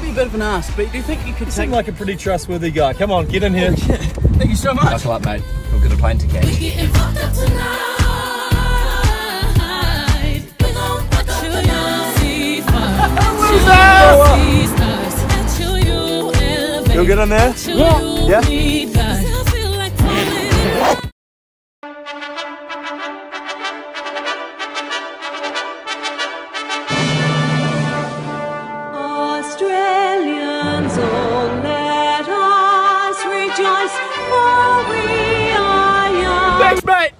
be a bit of an ask, but do you think you could You seem like a pretty trustworthy guy. Come on, get in here. Thank you so much. Buckle up, mate. We've got a plane to catch. You'll get in there? Yeah? Australians, oh, let us rejoice, for we are young. Thanks, mate.